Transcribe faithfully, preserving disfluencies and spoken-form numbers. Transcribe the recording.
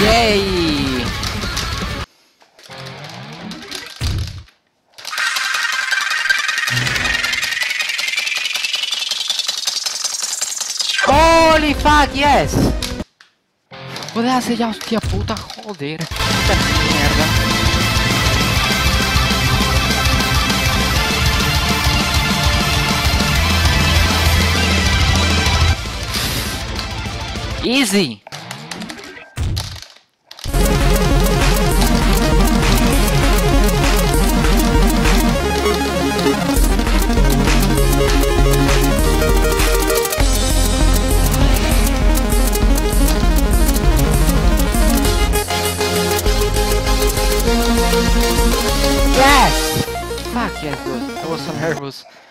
Yay! Holy fuck, yes! Podía ser ya, hostia puta, joder. Puta mierda. Easy! Yes! Fuck yes, dude. I was so nervous.